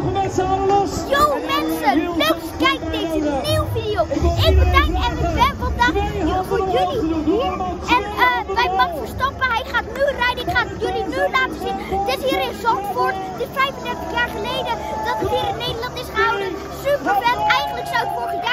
mogen met z'n allen los. Yo mensen, leuk dat je kijkt naar deze nieuwe video. Ik ben Dijn en ik ben vandaag voor jullie hier. En bij Max Verstappen, hij gaat nu rijden. Ik ga het jullie nu laten zien. Dit is hier in Zandvoort. Het is 35 jaar geleden dat het hier in Nederland is gehouden. Super vet, eigenlijk zou het vorig jaar